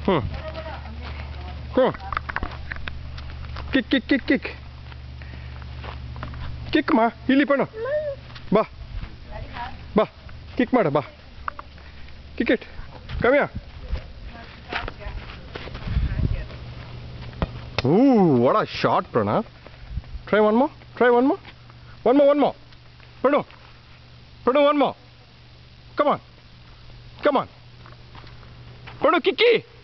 Kick ಕಿಕ್ ಕಿಕ್ ಕಿಕ್ ಕಿಕ್ ಮಾ ಇಲ್ಲಿ ಪಣ ಬಾ ಬಾ ಕಿಕ್ ಮಾಡ ಬಾ ಕಿಕೆಟ್ ಕಮ್ಯಾ Ooh, what a shot, Pranav. Try one more. Try one more. One more. Pranav, one more. Come on. Pranav, Kiki.